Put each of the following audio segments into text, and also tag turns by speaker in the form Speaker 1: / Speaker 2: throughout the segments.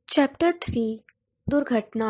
Speaker 1: Chapter 3 दुर्घटना।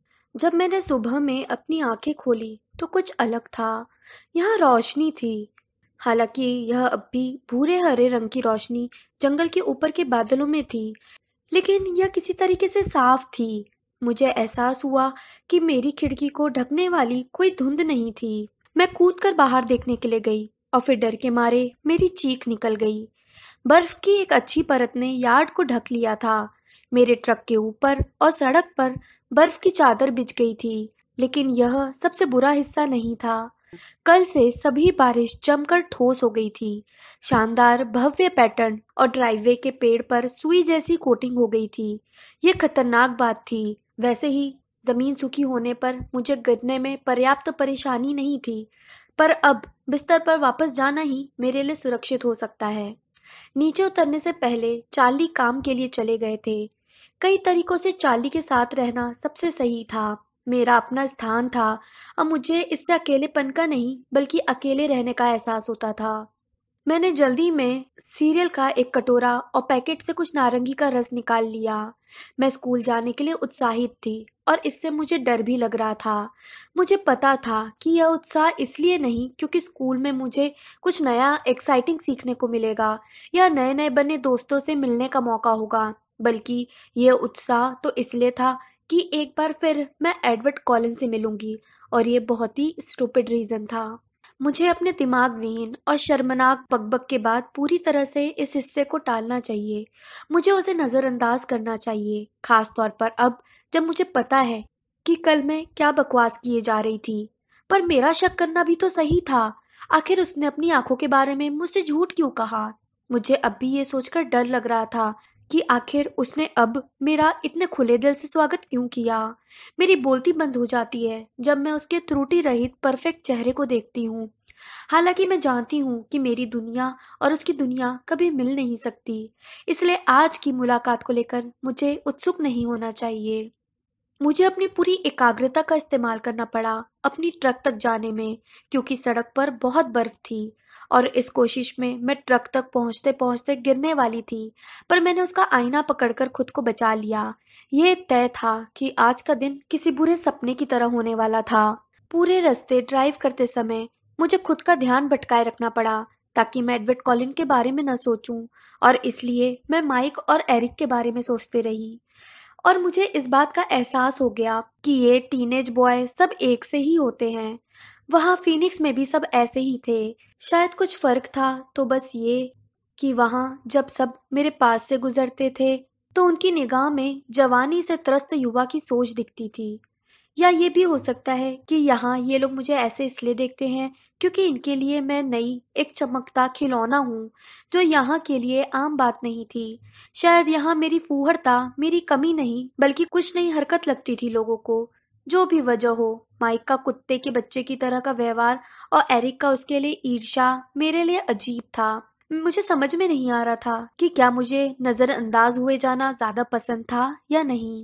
Speaker 1: जब मैंने सुबह में अपनी आंखें खोली तो कुछ अलग था। यहाँ रोशनी थी। हालांकि यह अब भी भूरे हरे रंग की रोशनी जंगल के ऊपर के बादलों में थी, लेकिन यह किसी तरीके से साफ थी। मुझे एहसास हुआ कि मेरी खिड़की को ढकने वाली कोई धुंध नहीं थी। मैं कूदकर बाहर देखने के लिए गई और फिर डर के मारे मेरी चीख निकल गई। बर्फ की एक अच्छी परत ने यार्ड को ढक लिया था। मेरे ट्रक के ऊपर और सड़क पर बर्फ की चादर बिछ गई थी, लेकिन यह सबसे बुरा हिस्सा नहीं था। कल से सभी बारिश जमकर ठोस हो गई थी। शानदार भव्य पैटर्न और ड्राइववे के पेड़ पर सुई जैसी कोटिंग हो गई थी। ये खतरनाक बात थी। वैसे ही जमीन सूखी होने पर मुझे गिरने में पर्याप्त परेशानी नहीं थी, पर अब बिस्तर पर वापस जाना ही मेरे लिए सुरक्षित हो सकता है। नीचे उतरने से पहले चार्ली काम के लिए चले गए थे। कई तरीकों से चार्ली के साथ रहना सबसे सही था। मेरा अपना स्थान था। अब मुझे इससे अकेलेपन का नहीं बल्कि अकेले रहने का एहसास होता था। मैंने जल्दी में सीरियल का एक कटोरा और पैकेट से कुछ नारंगी का रस निकाल लिया। मैं स्कूल जाने के लिए उत्साहित थी और इससे मुझे डर भी लग रहा था। मुझे पता था कि यह उत्साह इसलिए नहीं क्योंकि स्कूल में मुझे कुछ नया एक्साइटिंग सीखने को मिलेगा या नए नए बने दोस्तों से मिलने का मौका होगा, बल्कि यह उत्साह तो इसलिए था कि एक बार फिर मैं एडवर्ड कॉलिन से मिलूंगी, और ये बहुत ही स्टूपिड रीजन था। मुझे अपने दिमाग विहीन और शर्मनाक बकबक के बाद पूरी तरह से इस हिस्से को टालना चाहिए। मुझे उसे नज़रअंदाज करना चाहिए, खास तौर पर अब जब मुझे पता है कि कल मैं क्या बकवास किए जा रही थी। पर मेरा शक करना भी तो सही था। आखिर उसने अपनी आंखों के बारे में मुझसे झूठ क्यों कहा? मुझे अब भी ये सोचकर डर लग रहा था कि आखिर उसने अब मेरा इतने खुले दिल से स्वागत क्यों किया। मेरी बोलती बंद हो जाती है जब मैं उसके त्रुटि रहित परफेक्ट चेहरे को देखती हूँ। हालांकि मैं जानती हूँ कि मेरी दुनिया और उसकी दुनिया कभी मिल नहीं सकती, इसलिए आज की मुलाकात को लेकर मुझे उत्सुक नहीं होना चाहिए। मुझे अपनी पूरी एकाग्रता का इस्तेमाल करना पड़ा अपनी ट्रक तक जाने में, क्योंकि सड़क पर बहुत बर्फ थी और इस कोशिश में मैं ट्रक तक पहुंचते पहुंचते गिरने वाली थी। पर मैंने उसका आईना पकड़कर खुद को बचा लिया। यह तय था कि आज का दिन किसी बुरे सपने की तरह होने वाला था। पूरे रास्ते ड्राइव करते समय मुझे खुद का ध्यान भटकाए रखना पड़ा ताकि मैं एडवर्ड कॉलिन के बारे में न सोचूं, और इसलिए मैं माइक और एरिक के बारे में सोचते रही। और मुझे इस बात का एहसास हो गया कि ये टीनेज बॉय सब एक से ही होते हैं। वहाँ फीनिक्स में भी सब ऐसे ही थे। शायद कुछ फर्क था तो बस ये कि वहाँ जब सब मेरे पास से गुजरते थे तो उनकी निगाह में जवानी से त्रस्त युवा की सोच दिखती थी। या ये भी हो सकता है कि यहाँ ये लोग मुझे ऐसे इसलिए देखते हैं क्योंकि इनके लिए मैं नई एक चमकता खिलौना हूँ जो यहाँ के लिए आम बात नहीं थी। शायद यहाँ मेरी फूहड़ता मेरी कमी नहीं बल्कि कुछ नई हरकत लगती थी लोगों को। जो भी वजह हो, माइक का कुत्ते के बच्चे की तरह का व्यवहार और एरिक का उसके लिए ईर्ष्या मेरे लिए अजीब था। मुझे समझ में नहीं आ रहा था कि क्या मुझे नजरअंदाज हुए जाना ज्यादा पसंद था या नहीं।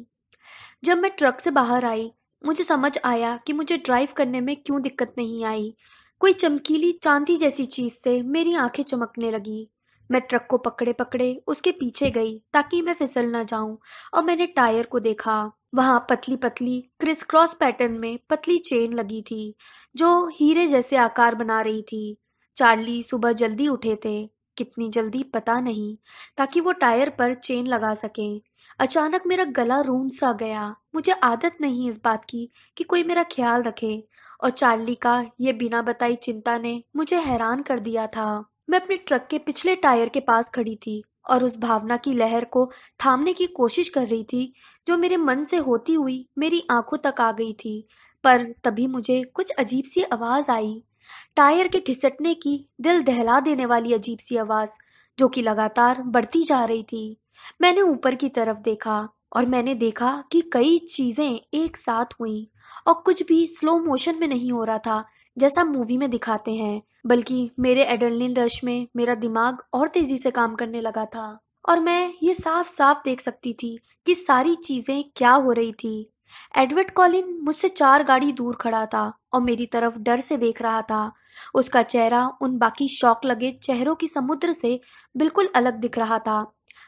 Speaker 1: जब मैं ट्रक से बाहर आई मुझे समझ आया कि मुझे ड्राइव करने में क्यों दिक्कत नहीं आई। कोई चमकीली चांदी जैसी चीज से मेरी आंखें चमकने लगी। मैं ट्रक को पकड़े पकड़े उसके पीछे गई ताकि मैं फिसल ना जाऊं, और मैंने टायर को देखा। वहां पतली पतली क्रिस क्रॉस पैटर्न में पतली चेन लगी थी जो हीरे जैसे आकार बना रही थी। चार्ली सुबह जल्दी उठे थे, कितनी जल्दी पता नहीं, ताकि वो टायर पर चेन लगा सकें। अचानक मेरा गला रूंध सा गया। मुझे आदत नहीं इस बात की कि कोई मेरा ख्याल रखे, और चार्ली का ये बिना बताई चिंता ने मुझे हैरान कर दिया था। मैं अपने ट्रक के पिछले टायर के पास खड़ी थी और उस भावना की लहर को थामने की कोशिश कर रही थी जो मेरे मन से होती हुई मेरी आंखों तक आ गई थी। पर तभी मुझे कुछ अजीब सी आवाज आई, टायर के घिसटने की दिल दहला देने वाली अजीब सी आवाज जो कि लगातार बढ़ती जा रही थी। मैंने ऊपर की तरफ देखा और मैंने देखा कि कई चीजें एक साथ हुईं, और कुछ भी स्लो मोशन में नहीं हो रहा था जैसा मूवी में दिखाते हैं, बल्कि मेरे एड्रेनलिन रश में मेरा दिमाग और तेजी से काम करने लगा था और मैं ये साफ साफ देख सकती थी कि सारी चीजें क्या हो रही थी। एडवर्ड कॉलिन मुझसे 4 गाड़ी दूर खड़ा था और मेरी तरफ डर से देख रहा था। उसका चेहरा उन बाकी शौक लगे चेहरों की समुद्र से बिल्कुल अलग दिख रहा था।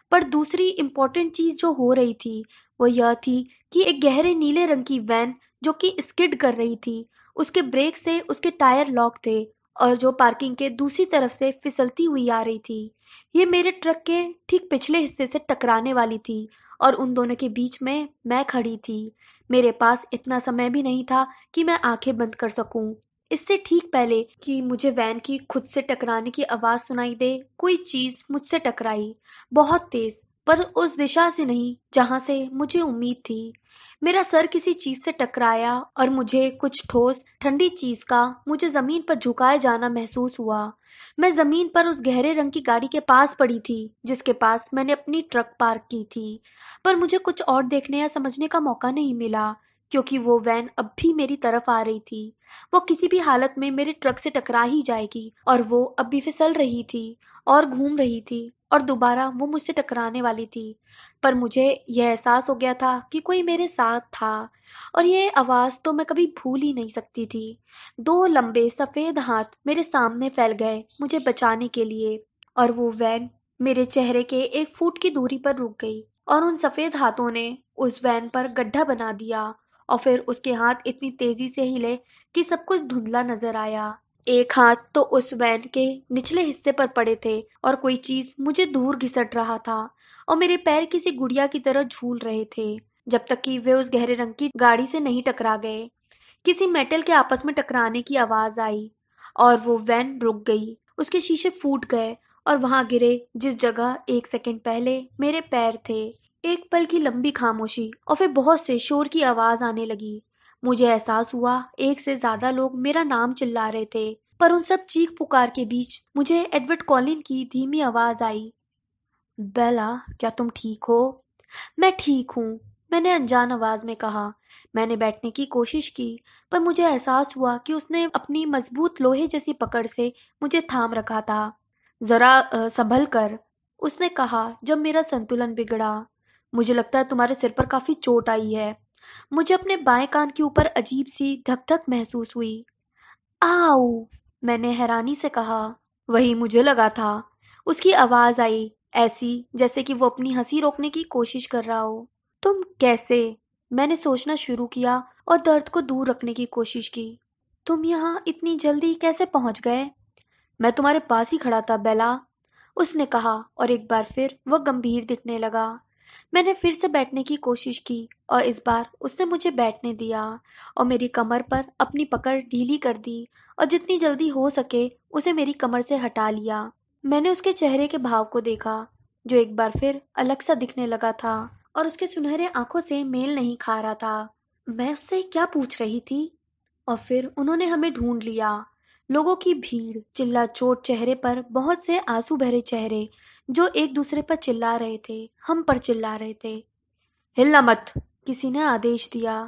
Speaker 1: पर दूसरी इम्पोर्टेंट चीज़ जो हो रही थी वो यह थी कि एक गहरे नीले रंग की वैन जो कि स्किड कर रही थी, उसके ब्रेक से उसके टायर लॉक थे और जो पार्किंग के दूसरी तरफ से फिसलती हुई आ रही थी। ये मेरे ट्रक के ठीक पिछले हिस्से से टकराने वाली थी और उन दोनों के बीच में मैं खड़ी थी। मेरे पास इतना समय भी नहीं था कि मैं आंखें बंद कर सकूं। इससे ठीक पहले कि मुझे वैन की खुद से टकराने की आवाज सुनाई दे, कोई चीज मुझसे टकराई, बहुत तेज, पर उस दिशा से नहीं जहां से मुझे उम्मीद थी। मेरा सर किसी चीज से टकराया और मुझे कुछ ठोस ठंडी चीज का मुझे जमीन पर झुकाए जाना महसूस हुआ। मैं जमीन पर उस गहरे रंग की गाड़ी के पास पड़ी थी जिसके पास मैंने अपनी ट्रक पार्क की थी, पर मुझे कुछ और देखने या समझने का मौका नहीं मिला क्योंकि वो वैन अब भी मेरी तरफ आ रही थी। वो किसी भी हालत में मेरे ट्रक से टकरा ही जाएगी और वो अब भी फिसल रही थी और घूम रही थी और दोबारा वो मुझसे टकराने वाली थी। पर मुझे यह एहसास हो गया था कि कोई मेरे साथ था और ये आवाज़ तो मैं कभी भूल ही नहीं सकती थी। दो लंबे सफ़ेद हाथ मेरे सामने फैल गए मुझे बचाने के लिए और वो वैन मेरे चेहरे के 1 फुट की दूरी पर रुक गई और उन सफ़ेद हाथों ने उस वैन पर गड्ढा बना दिया और फिर उसके हाथ इतनी तेजी से हिले कि सब कुछ धुंधला नजर आया। एक हाथ तो उस वैन के निचले हिस्से पर पड़े थे और कोई चीज मुझे दूर घिसट रहा था और मेरे पैर किसी गुड़िया की तरह झूल रहे थे जब तक कि वे उस गहरे रंग की गाड़ी से नहीं टकरा गए। किसी मेटल के आपस में टकराने की आवाज आई और वो वैन रुक गई, उसके शीशे फूट गए और वहां गिरे जिस जगह 1 सेकंड पहले मेरे पैर थे। एक पल की लंबी खामोशी और फिर बहुत से शोर की आवाज आने लगी। मुझे एहसास हुआ एक से ज्यादा लोग मेरा नाम चिल्ला रहे थे, पर उन सब चीख पुकार के बीच मुझे एडवर्ड कॉलिन की धीमी आवाज आई, बेला, क्या तुम ठीक हो? मैं ठीक हूँ, मैंने अनजान आवाज में कहा। मैंने बैठने की कोशिश की, पर मुझे एहसास हुआ कि उसने अपनी मजबूत लोहे जैसी पकड़ से मुझे थाम रखा था। जरा संभल कर, उसने कहा जब मेरा संतुलन बिगड़ा। मुझे लगता है तुम्हारे सिर पर काफी चोट आई है। मुझे अपने बाएं कान के ऊपर अजीब सी धक धक महसूस हुई। आओ, मैंने हैरानी से कहा। वही मुझे लगा था, उसकी आवाज आई, ऐसी जैसे कि वो अपनी हंसी रोकने की कोशिश कर रहा हो। तुम कैसे? मैंने सोचना शुरू किया और दर्द को दूर रखने की कोशिश की। तुम यहाँ इतनी जल्दी कैसे पहुंच गए? मैं तुम्हारे पास ही खड़ा था बेला, उसने कहा और एक बार फिर वह गंभीर दिखने लगा। मैंने फिर से बैठने की कोशिश की और इस बार उसने मुझे बैठने दिया और मेरी कमर पर अपनी पकड़ ढीली कर दी और जितनी जल्दी हो सके उसे मेरी कमर से हटा लिया। मैंने उसके चेहरे के भाव को देखा जो एक बार फिर अलग सा दिखने लगा था और उसके सुनहरे आंखों से मेल नहीं खा रहा था। मैं उससे क्या पूछ रही थी? और फिर उन्होंने हमें ढूंढ लिया। लोगों की भीड़, चिल्ला चोट चेहरे पर बहुत से आंसू भरे चेहरे जो एक दूसरे पर चिल्ला रहे थे, हम पर चिल्ला रहे थे। हिलना मत, किसी ने आदेश दिया।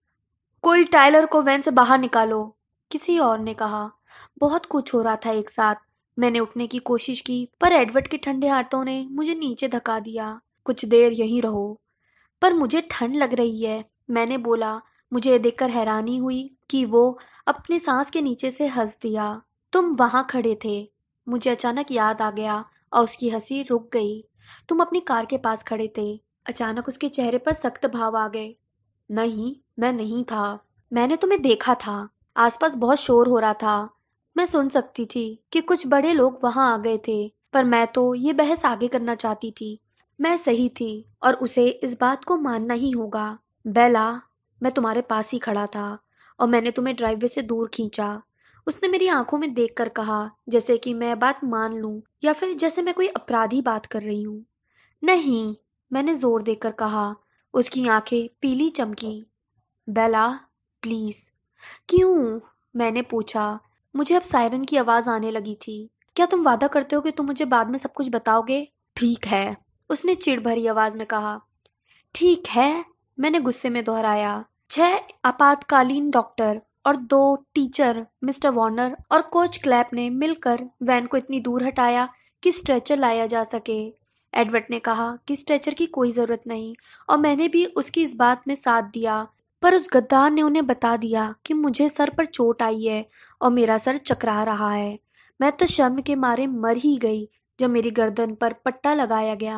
Speaker 1: कोई टायलर को वैन से बाहर निकालो, किसी और ने कहा। बहुत कुछ हो रहा था एक साथ। मैंने उठने की कोशिश की पर एडवर्ड के ठंडे हाथों ने मुझे नीचे धका दिया। कुछ देर यहीं रहो। पर मुझे ठंड लग रही है, मैंने बोला। मुझे ये देखकर हैरानी हुई कि वो अपने सांस के नीचे से हंस दिया। तुम वहां खड़े थे, मुझे अचानक याद आ गया और उसकी हंसी रुक गई। तुम अपनी कार के पास खड़े थे। अचानक उसके चेहरे पर सख्त भाव आ गए। नहीं, मैं नहीं था। मैंने तुम्हें देखा था। आसपास बहुत शोर हो रहा था। मैं सुन सकती थी कि कुछ बड़े लोग वहां आ गए थे, पर मैं तो ये बहस आगे करना चाहती थी। मैं सही थी और उसे इस बात को मानना ही होगा। बेला, मैं तुम्हारे पास ही खड़ा था और मैंने तुम्हें ड्राइववे से दूर खींचा। उसने मेरी आंखों में देखकर कहा, जैसे कि मैं बात मान लूं या फिर जैसे मैं कोई अपराधी बात कर रही हूं। नहीं, मैंने जोर देकर कहा। उसकी आंखें पीली चमकी। Bella, please. क्यों? मैंने पूछा। मुझे अब सायरन की आवाज आने लगी थी। क्या तुम वादा करते हो कि तुम मुझे बाद में सब कुछ बताओगे? ठीक है, उसने चिढ़ भरी आवाज में कहा। ठीक है, मैंने गुस्से में दोहराया। 6 आपातकालीन डॉक्टर और 2 टीचर, मिस्टर वार्नर और कोच क्लैप ने मिलकर वैन को इतनी दूर हटाया कि स्ट्रेचर लाया जा सके। एडवर्ड ने कहा कि स्ट्रेचर की कोई जरूरत नहीं और मैंने भी उसकी इस बात में साथ दिया, पर उस गद्दार ने उन्हें बता दिया कि मुझे सर पर चोट आई है और मेरा सर चकरा रहा है। मैं तो शर्म के मारे मर ही गई जब मेरी गर्दन पर पट्टा लगाया गया।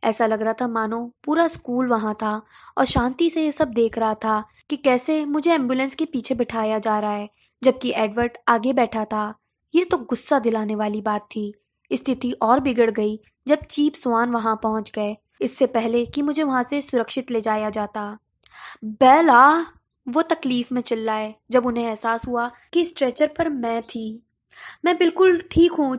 Speaker 1: ऐसा लग रहा था मानो पूरा स्कूल वहां था और शांति से ये सब देख रहा था कि कैसे मुझे एम्बुलेंस के पीछे बिठाया जा रहा है जबकि एडवर्ड आगे बैठा था। ये तो गुस्सा दिलाने वाली बात थी। स्थिति और बिगड़ गई जब चीप स्वान वहां पहुंच गए, इससे पहले कि मुझे वहां से सुरक्षित ले जाया जाता। बेला, वो तकलीफ में चिल्लाए जब उन्हें एहसास हुआ कि स्ट्रेचर पर मैं थी। मैं बिल्कुल ठीक हूँ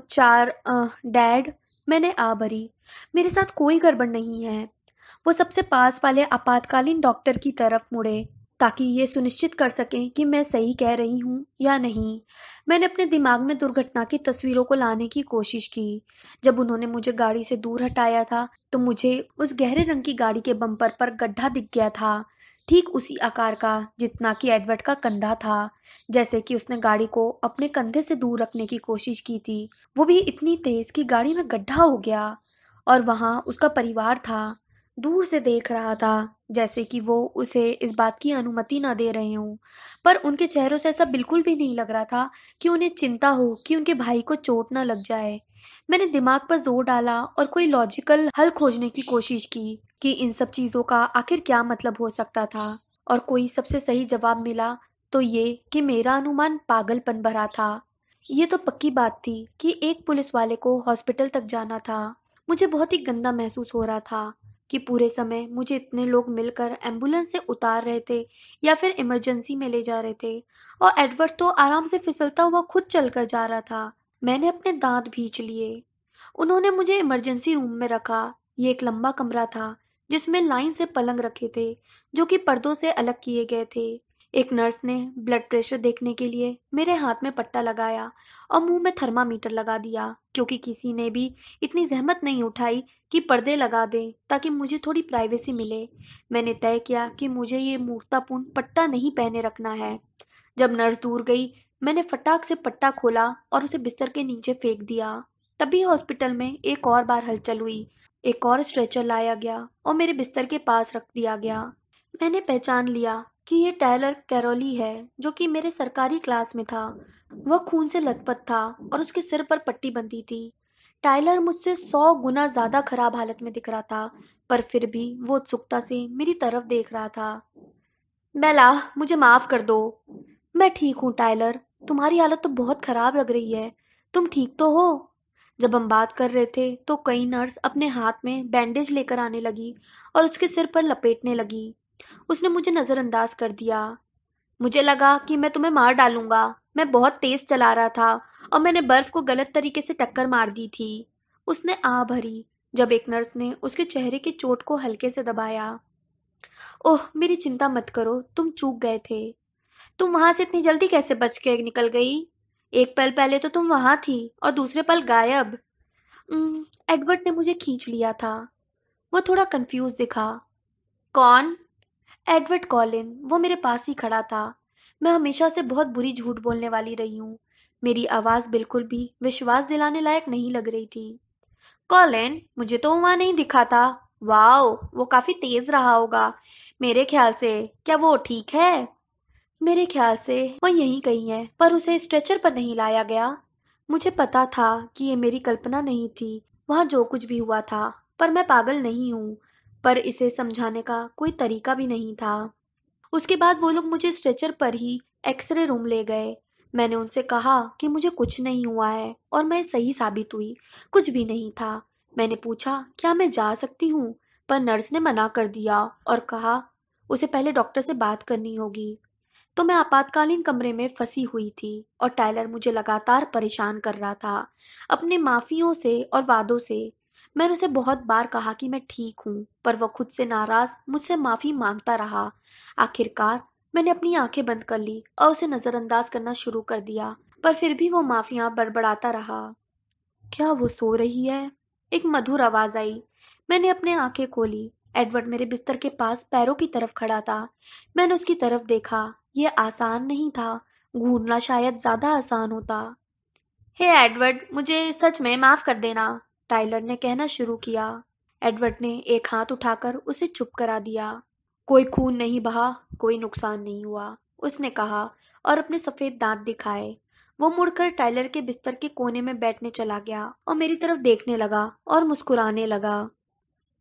Speaker 1: डैड, मैंने आ भरी। मेरे साथ कोई गड़बड़ नहीं है। वो सबसे पास वाले आपातकालीन डॉक्टर की तरफ मुड़े ताकि ये सुनिश्चित कर सकें कि मैं सही कह रही हूँ या नहीं। मैंने अपने दिमाग में दुर्घटना की तस्वीरों को लाने की कोशिश की। जब उन्होंने मुझे गाड़ी से दूर हटाया था तो मुझे उस गहरे रंग की गाड़ी के बम्पर पर गड्ढा दिख गया था, ठीक उसी आकार का जितना कि एडवर्ड का कंधा था। जैसे कि उसने गाड़ी को अपने कंधे से दूर रखने की कोशिश की थी, वो भी इतनी तेज कि गाड़ी में गड्ढा हो गया। और वहां उसका परिवार था, दूर से देख रहा था जैसे कि वो उसे इस बात की अनुमति ना दे रहे हों। पर उनके चेहरों से ऐसा बिल्कुल भी नहीं लग रहा था कि उन्हें चिंता हो कि उनके भाई को चोट ना लग जाए। मैंने दिमाग पर जोर डाला और कोई लॉजिकल हल खोजने की कोशिश की कि इन सब चीजों का आखिर क्या मतलब हो सकता था। और कोई सबसे सही जवाब मिला तो ये कि मेरा अनुमान पागलपन भरा था। ये तो पक्की बात थी कि एक पुलिस वाले को हॉस्पिटल तक जाना था। मुझे बहुत ही गंदा महसूस हो रहा था कि पूरे समय मुझे इतने लोग मिलकर एम्बुलेंस से उतार रहे थे या फिर इमरजेंसी में ले जा रहे थे, और एडवर्ड तो आराम से फिसलता हुआ खुद चलकर जा रहा था। मैंने अपने दांत भींच लिए। उन्होंने मुझे इमरजेंसी रूम में रखा। ये एक लंबा कमरा था जिसमें लाइन से पलंग रखे थे जो कि पर्दों से अलग किए गए थे। एक नर्स ने ब्लड प्रेशर देखने के लिए मेरे हाथ में पट्टा लगाया और मुंह में थर्मामीटर लगा दिया, क्योंकि किसी ने भी इतनी जहमत नहीं उठाई कि पर्दे लगा दें ताकि मुझे थोड़ी प्राइवेसी मिले। मैंने तय किया कि मुझे ये मूर्खतापूर्ण पट्टा नहीं पहने रखना है। जब नर्स दूर गई, मैंने फटाक से पट्टा खोला और उसे बिस्तर के नीचे फेंक दिया। तभी हॉस्पिटल में एक और बार हलचल हुई। एक और स्ट्रेचर लाया गया और मेरे बिस्तर के पास रख दिया गया। मैंने पहचान लिया कि ये टायलर कैरोली है जो कि मेरे सरकारी क्लास में था। वह खून से लथपथ था और उसके सिर पर पट्टी बंधी थी। टायलर मुझसे 100 गुना ज्यादा खराब हालत में दिख रहा था, पर फिर भी वो उत्सुकता से मेरी तरफ देख रहा था। बेला, मुझे माफ कर दो। मैं ठीक हूँ टायलर, तुम्हारी हालत तो बहुत खराब लग रही है। तुम ठीक तो हो? जब हम बात कर रहे थे तो कई नर्स अपने हाथ में बैंडेज लेकर आने लगी और उसके सिर पर लपेटने लगी। उसने मुझे नजरअंदाज कर दिया। मुझे लगा कि मैं तुम्हें मार डालूंगा। मैं बहुत तेज चला रहा था और मैंने बर्फ को गलत तरीके से टक्कर मार दी थी। उसने आ भरी जब एक नर्स ने उसके चेहरे की चोट को हल्के से दबाया। ओह, मेरी चिंता मत करो, तुम चूक गए थे। तुम वहां से इतनी जल्दी कैसे बच के निकल गई? एक पल पहले तो तुम वहां थी और दूसरे पल गायब। एडवर्ड ने मुझे खींच लिया था। वो थोड़ा कंफ्यूज दिखा। कौन? Edward Cullen. वो मेरे पास ही खड़ा था। मैं हमेशा से बहुत बुरी झूठ बोलने वाली रही हूँ। मेरी आवाज बिल्कुल भी विश्वास दिलाने लायक नहीं लग रही थी। कॉलिन, मुझे तो वहां नहीं दिखा था। वाओ, वो काफी तेज रहा होगा मेरे ख्याल से। क्या वो ठीक है? मेरे ख्याल से वो यहीं कहीं है, पर उसे स्ट्रेचर पर नहीं लाया गया। मुझे पता था कि ये मेरी कल्पना नहीं थी। वहां जो कुछ भी हुआ था, पर मैं पागल नहीं हूँ। पर इसे समझाने का कोई तरीका भी नहीं था। उसके बाद वो लोग मुझे स्ट्रेचर पर ही एक्सरे रूम ले गए। मैंने उनसे कहा कि मुझे कुछ नहीं हुआ है और मैं सही साबित हुई। कुछ भी नहीं था। मैंने पूछा क्या मैं जा सकती हूँ, पर नर्स ने मना कर दिया और कहा उसे पहले डॉक्टर से बात करनी होगी। तो मैं आपातकालीन कमरे में फंसी हुई थी और टायलर मुझे लगातार परेशान कर रहा था अपने माफियों से और वादों से। मैंने उसे बहुत बार कहा कि मैं ठीक हूँ, पर वह खुद से नाराज मुझसे माफी मांगता रहा। आखिरकार मैंने अपनी आंखें बंद कर ली और उसे नजरअंदाज करना शुरू कर दिया, पर फिर भी वो माफिया बड़बड़ाता रहा। क्या वो सो रही है? एक मधुर आवाज आई। मैंने अपने आंखें खोली। एडवर्ड मेरे बिस्तर के पास पैरों की तरफ खड़ा था। मैंने उसकी तरफ देखा। ये आसान नहीं था। घूरना शायद ज्यादा आसान होता। हे एडवर्ड, मुझे सच में माफ कर देना, टाइलर ने कहना शुरू किया। एडवर्ड ने एक हाथ उठाकर उसे चुप करा दिया। कोई खून नहीं बहा, कोई नुकसान नहीं हुआ, उसने कहा और अपने सफेद दांत दिखाए। वो मुड़कर टाइलर के बिस्तर के कोने में बैठने चला गया और मेरी तरफ देखने लगा और मुस्कुराने लगा।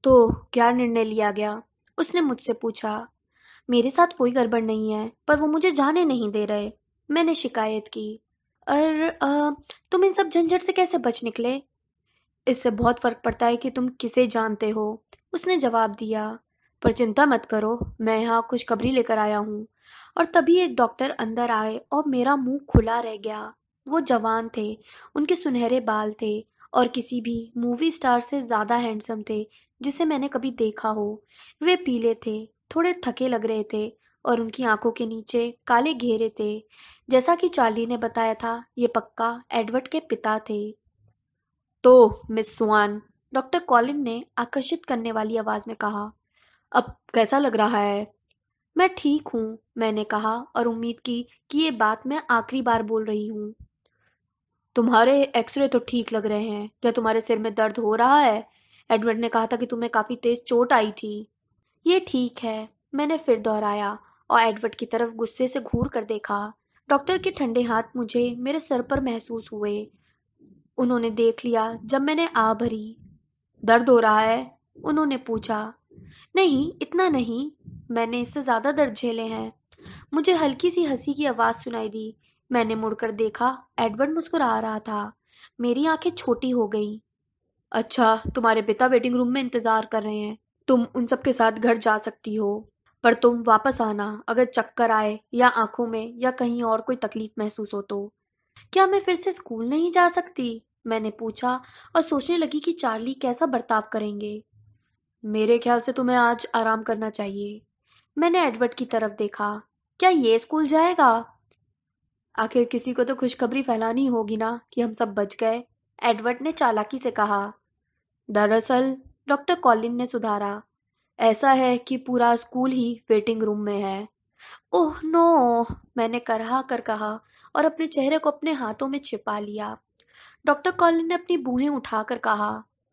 Speaker 1: तो क्या निर्णय लिया गया? उसने मुझसे पूछा। मेरे साथ कोई गड़बड़ नहीं है, पर वो मुझे जाने नहीं दे रहे। मैंने शिकायत की। और तुम इन सब झंझट से कैसे बच निकले? इससे बहुत फर्क पड़ता है कि तुम किसे जानते हो, उसने जवाब दिया। पर चिंता मत करो, मैं यहाँ खुशखबरी लेकर आया हूँ। और तभी एक डॉक्टर अंदर आए और मेरा मुंह खुला रह गया। वो जवान थे, उनके सुनहरे बाल थे और किसी भी मूवी स्टार से ज्यादा हैंडसम थे जिसे मैंने कभी देखा हो। वे पीले थे, थोड़े थके लग रहे थे और उनकी आंखों के नीचे काले घेरे थे। जैसा कि चार्ली ने बताया था, ये पक्का एडवर्ड के पिता थे। तो मिस स्वान, डॉक्टर कॉलिन ने आकर्षित करने वाली आवाज में कहा, अब कैसा लग रहा है? मैं ठीक हूँ, मैंने कहा और उम्मीद की कि ये बात मैं आखिरी बार बोल रही हूँ। तुम्हारे एक्सरे तो ठीक लग रहे हैं। क्या तुम्हारे सिर में दर्द हो रहा है? एडवर्ड ने कहा था कि तुम्हें काफी तेज चोट आई थी। ये ठीक है, मैंने फिर दोहराया और एडवर्ड की तरफ गुस्से से घूर कर देखा। डॉक्टर के ठंडे हाथ मुझे मेरे सर पर महसूस हुए। उन्होंने देख लिया जब मैंने आ भरी। दर्द हो रहा है? उन्होंने पूछा। नहीं, इतना नहीं, मैंने इससे ज्यादा दर्द झेले हैं। मुझे हल्की सी हंसी की आवाज सुनाई दी। मैंने मुड़कर देखा, एडवर्ड मुस्कुरा रहा था। मेरी आंखें छोटी हो गईं। अच्छा, तुम्हारे पिता वेटिंग रूम में इंतजार कर रहे हैं। तुम उन सब के साथ घर जा सकती हो, पर तुम वापस आना अगर चक्कर आए या आंखों में या कहीं और कोई तकलीफ महसूस हो तो। क्या मैं फिर से स्कूल नहीं जा सकती? मैंने पूछा और सोचने लगी कि चार्ली कैसा बर्ताव करेंगे। मेरे ख्याल से तुम्हें आज आराम करना चाहिए। मैंने एडवर्ड की तरफ देखा। क्या ये स्कूल जाएगा? आखिर किसी को तो खुशखबरी फैलानी होगी ना कि हम सब बच गए, एडवर्ड ने चालाकी से कहा। दरअसल, डॉक्टर कॉलिन ने सुधारा, ऐसा है कि पूरा स्कूल ही वेटिंग रूम में है। ओह नो, मैंने करहा कर कहा और अपने चेहरे को अपने हाथों में छिपा लिया। डॉक्टर कॉलिन ने अपनी भुहें उठाकर कहा,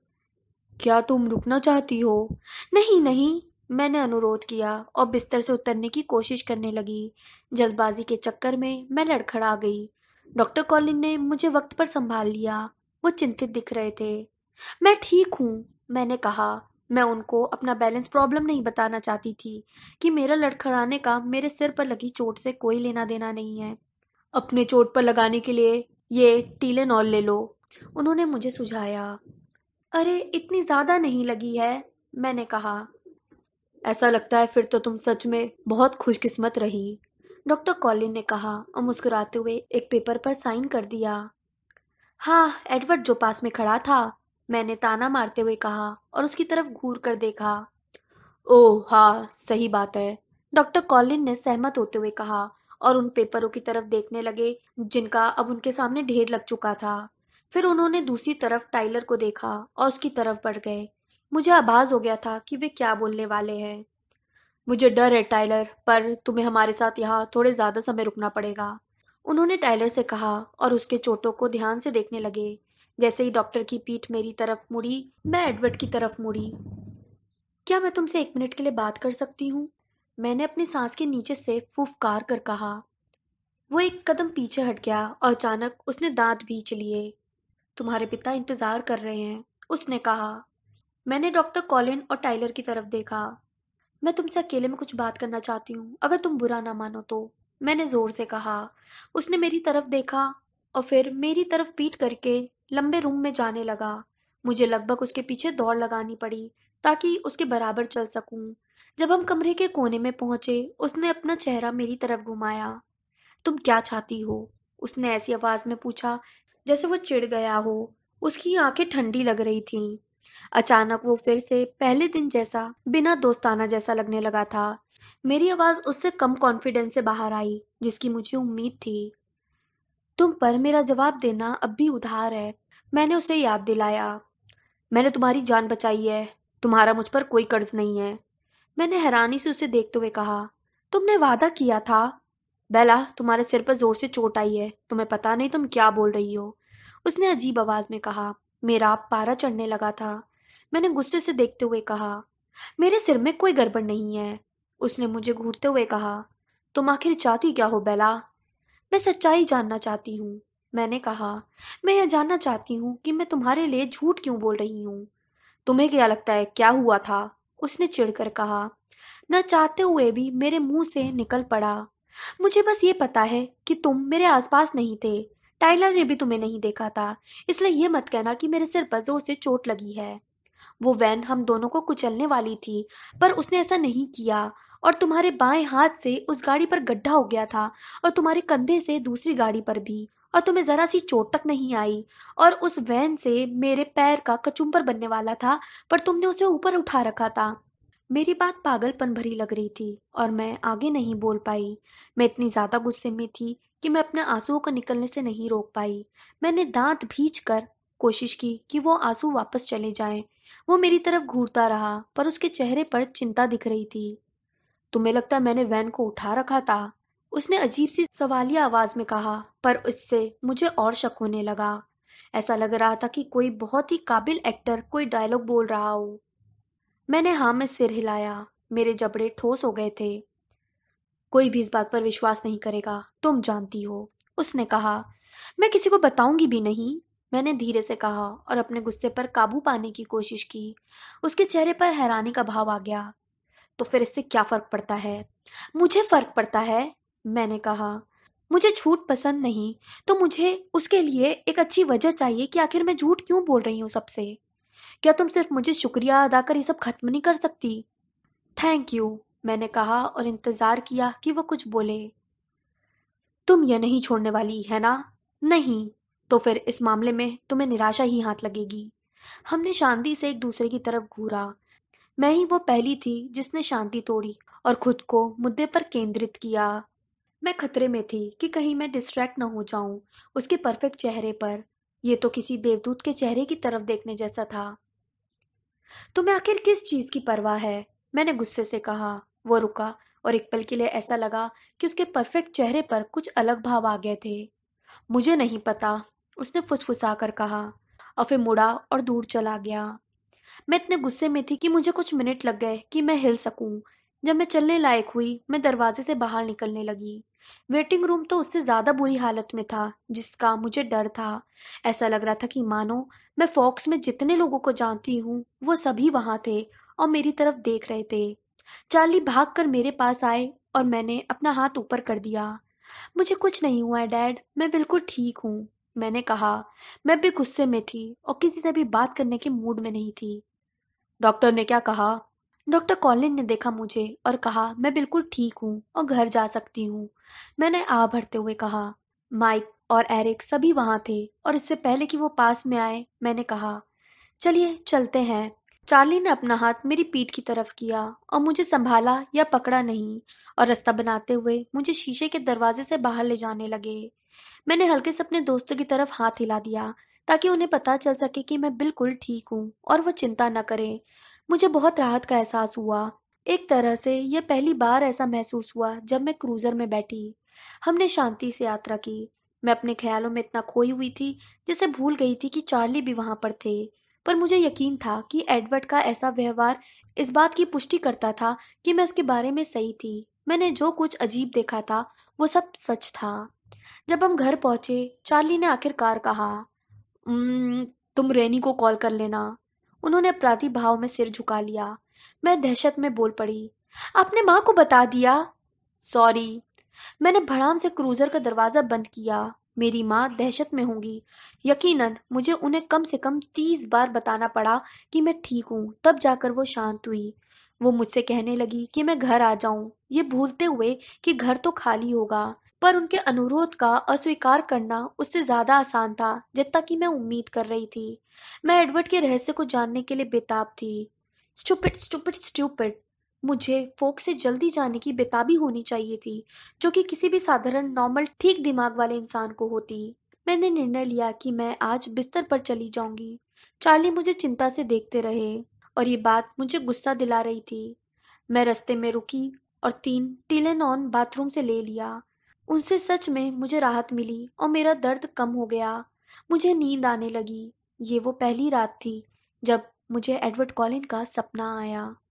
Speaker 1: क्या तुम रुकना चाहती हो? नहीं नहीं, मैंने अनुरोध किया और बिस्तर से उतरने की कोशिश करने लगी। जल्दबाजी के चक्कर में मैं लड़खड़ा गई। डॉक्टर कॉलिन ने मुझे वक्त पर संभाल लिया। वो चिंतित दिख रहे थे। मैं ठीक हूँ, मैंने कहा। मैं उनको अपना बैलेंस प्रॉब्लम नहीं बताना चाहती थी कि मेरा लड़खड़ाने का मेरे सिर पर लगी चोट से कोई लेना देना नहीं है। अपने चोट पर लगाने के लिए ये टीलेनॉल ले लो, उन्होंने मुझे सुझाया। अरे, इतनी ज्यादा नहीं लगी है, मैंने कहा। ऐसा लगता है फिर तो तुम सच में बहुत खुशकिस्मत रही, डॉक्टर कॉलिन ने कहा और मुस्कुराते हुए एक पेपर पर साइन कर दिया। हाँ, एडवर्ड जो पास में खड़ा था, मैंने ताना मारते हुए कहा और उसकी तरफ घूर कर देखा। ओह हाँ, सही बात है, डॉक्टर कॉलिन ने सहमत होते हुए कहा और उन पेपरों की तरफ देखने लगे जिनका अब उनके सामने ढेर लग चुका था। फिर उन्होंने दूसरी तरफ टाइलर को देखा और उसकी तरफ बढ़ गए। मुझे आभास हो गया था कि वे क्या बोलने वाले हैं। मुझे डर है टाइलर, पर तुम्हें हमारे साथ यहाँ थोड़े ज्यादा समय रुकना पड़ेगा, उन्होंने टाइलर से कहा और उसके चोटों को ध्यान से देखने लगे। जैसे ही डॉक्टर की पीठ मेरी तरफ मुड़ी, मैं एडवर्ड की तरफ मुड़ी। क्या मैं तुमसे 1 मिनट के लिए बात कर सकती हूँ? मैंने अपनी सांस के नीचे से फुफकार कर कहा। वो एक कदम पीछे हट गया और अचानक उसने दांत भींच लिए। तुम्हारे पिता इंतजार कर रहे हैं, उसने कहा। मैंने डॉक्टर कॉलिन और टाइलर की तरफ देखा। मैं तुमसे अकेले में कुछ बात करना चाहती हूँ, अगर तुम बुरा ना मानो तो, मैंने जोर से कहा। उसने मेरी तरफ देखा और फिर मेरी तरफ पीठ करके लंबे रूम में जाने लगा। मुझे लगभग उसके पीछे दौड़ लगानी पड़ी ताकि उसके बराबर चल सकूं। जब हम कमरे के कोने में पहुंचे, उसने अपना चेहरा मेरी तरफ घुमाया। तुम क्या चाहती हो? उसने ऐसी आवाज में पूछा जैसे वो चिढ़ गया हो। उसकी आंखें ठंडी लग रही थीं। अचानक वो फिर से पहले दिन जैसा बिना दोस्ताना जैसा लगने लगा था। मेरी आवाज उससे कम कॉन्फिडेंस से बाहर आई जिसकी मुझे उम्मीद थी। तुम पर मेरा जवाब देना अब भी उधार है, मैंने उसे याद दिलाया। मैंने तुम्हारी जान बचाई है, तुम्हारा मुझ पर कोई कर्ज नहीं है, मैंने हैरानी से उसे देखते हुए कहा। तुमने वादा किया था। बेला, तुम्हारे सिर पर जोर से चोट आई है, तुम्हें पता नहीं तुम क्या बोल रही हो, उसने अजीब आवाज में कहा। मेरा पारा चढ़ने लगा था। मैंने गुस्से से देखते हुए कहा, मेरे सिर में कोई गड़बड़ नहीं है, उसने मुझे घूरते हुए कहा। तुम आखिर चाहती क्या हो बेला? मैं सच्चाई जानना चाहती हूँ, मैंने कहा। मैं यह जानना चाहती हूँ कि मैं तुम्हारे लिए झूठ क्यों बोल रही हूँ। तुम्हें क्या लगता है क्या हुआ था? उसने चिढ़कर कहा। न चाहते हुए भी मेरे मुंह से निकल पड़ा। मुझे बस ये पता है कि तुम मेरे आसपास नहीं थे। टाइलर ने भी तुम्हें नहीं देखा था, इसलिए ये मत कहना कि मेरे सिर पर जोर से चोट लगी है। वो वैन हम दोनों को कुचलने वाली थी, पर उसने ऐसा नहीं किया। और तुम्हारे बाएं हाथ से उस गाड़ी पर गड्ढा हो गया था, और तुम्हारे कंधे से दूसरी गाड़ी पर भी, और तुम्हें जरा सी चोट तक नहीं आई। और उस वैन से मेरे पैर का कचुम्बर बनने वाला था, पर तुमने उसे ऊपर उठा रखा था। मेरी बात पागलपन भरी लग रही थी और मैं आगे नहीं बोल पाई। मैं इतनी ज्यादा गुस्से में थी कि मैं अपने आंसुओं को निकलने से नहीं रोक पाई। मैंने दांत भींच कर कोशिश की कि वो आंसू वापस चले जाएं। वो मेरी तरफ घूरता रहा, पर उसके चेहरे पर चिंता दिख रही थी। तुम्हें लगता है मैंने वैन को उठा रखा था? उसने अजीब सी सवालिया आवाज में कहा, पर इससे मुझे और शक होने लगा। ऐसा लग रहा था कि कोई बहुत ही काबिल एक्टर कोई डायलॉग बोल रहा हो। मैंने हाँ में सिर हिलाया। मेरे जबड़े ठोस हो गए थे। कोई भी इस बात पर विश्वास नहीं करेगा, तुम जानती हो, उसने कहा। मैं किसी को बताऊंगी भी नहीं, मैंने धीरे से कहा और अपने गुस्से पर काबू पाने की कोशिश की। उसके चेहरे पर हैरानी का भाव आ गया। तो फिर इससे क्या फर्क पड़ता है? मुझे फर्क पड़ता है, मैंने कहा। मुझे झूठ पसंद नहीं, तो मुझे उसके लिए एक अच्छी वजह चाहिए कि आखिर मैं झूठ क्यों बोल रही हूँ सबसे। क्या तुम सिर्फ मुझे शुक्रिया अदा कर ये सब खत्म नहीं कर सकती? थैंक यू, मैंने कहा और इंतजार किया कि वो कुछ बोले। तुम ये नहीं छोड़ने वाली है ना? नहीं। तो फिर इस मामले में तुम्हें निराशा ही हाथ लगेगी। हमने शांति से एक दूसरे की तरफ घूरा। मैं ही वो पहली थी जिसने शांति तोड़ी और खुद को मुद्दे पर केंद्रित किया। मैं खतरे में थी कि कहीं मैं डिस्ट्रैक्ट न हो जाऊं उसके परफेक्ट चेहरे पर। ये तो किसी देवदूत के चेहरे की तरफ देखने जैसा था। तुम्हें आखिर किस चीज की परवाह है? मैंने गुस्से से कहा। वो रुका और एक पल के लिए ऐसा लगा कि उसके परफेक्ट चेहरे पर कुछ अलग भाव आ गए थे। मुझे नहीं पता, उसने फुसफुसा कर कहा और फिर मुड़ा और दूर चला गया। मैं इतने गुस्से में थी कि मुझे कुछ मिनट लग गए कि मैं हिल सकूं। जब मैं चलने लायक हुई, मैं दरवाजे से बाहर निकलने लगी। वेटिंग रूम तो उससे ज्यादा बुरी हालत में था, जिसका मुझे डर था। ऐसा लग रहा था कि मानो मैं फॉक्स में जितने लोगों को जानती हूँ वो सभी वहां थे और मेरी तरफ देख रहे थे। चार्ली भागकर मेरे पास आए और मैंने अपना हाथ ऊपर कर दिया। मुझे कुछ नहीं हुआ है डैड, मैं बिल्कुल ठीक हूँ, मैंने कहा। मैं भी गुस्से में थी और किसी से भी बात करने के मूड में नहीं थी। डॉक्टर ने क्या कहा? डॉक्टर कॉलिन ने देखा मुझे और कहा मैं बिल्कुल ठीक हूँ और घर जा सकती हूँ, मैंने आह भरते हुए कहा। माइक और एरिक सभी वहां थे और इससे पहले कि वो पास में आए, मैंने कहा, चलिए चलते हैं। चार्ली ने अपना हाथ मेरी पीठ की तरफ किया और मुझे संभाला या पकड़ा नहीं, और रास्ता बनाते हुए मुझे शीशे के दरवाजे से बाहर ले जाने लगे। मैंने हल्के से अपने दोस्तों की तरफ हाथ हिला दिया ताकि उन्हें पता चल सके कि मैं बिल्कुल ठीक हूँ और वो चिंता न करें। मुझे बहुत राहत का एहसास हुआ। एक तरह से यह पहली बार ऐसा महसूस हुआ जब मैं क्रूजर में बैठी। हमने शांति से यात्रा की। मैं अपने ख्यालों में इतना खोई हुई थी जिसे भूल गई थी कि चार्ली भी वहां पर थे। पर मुझे यकीन था कि एडवर्ड का ऐसा व्यवहार इस बात की पुष्टि करता था कि मैं उसके बारे में सही थी। मैंने जो कुछ अजीब देखा था वो सब सच था। जब हम घर पहुंचे, चार्ली ने आखिरकार कहा, "उम्म, तुम रेनी को कॉल कर लेना।" उन्होंने अपराधी भाव में सिर झुका लिया। मैं दहशत में बोल पड़ी, आपने माँ को बता दिया? सॉरी। मैंने भड़ाम से क्रूजर का दरवाजा बंद किया। मेरी माँ दहशत में होंगी। यकीनन मुझे उन्हें कम से कम 30 बार बताना पड़ा कि मैं ठीक हूँ, तब जाकर वो शांत हुई। वो मुझसे कहने लगी कि मैं घर आ जाऊं, ये भूलते हुए कि घर तो खाली होगा। पर उनके अनुरोध का अस्वीकार करना उससे ज्यादा आसान था जितना कि मैं उम्मीद कर रही थी। मैं एडवर्ड के रहस्य को जानने के लिए बेताब थी। Stupid stupid stupid. मुझे फोक से जल्दी जाने की बेताबी होनी चाहिए थी, जो कि किसी भी साधारण नॉर्मल ठीक दिमाग वाले इंसान को होती। मैंने निर्णय लिया कि मैं आज बिस्तर पर चली जाऊंगी। चार्ली मुझे चिंता से देखते रहे और ये बात मुझे गुस्सा दिला रही थी। मैं रास्ते में रुकी और 3 टीलेनॉन बाथरूम से ले लिया। उनसे सच में मुझे राहत मिली और मेरा दर्द कम हो गया। मुझे नींद आने लगी। ये वो पहली रात थी जब मुझे एडवर्ड कॉलिन का सपना आया।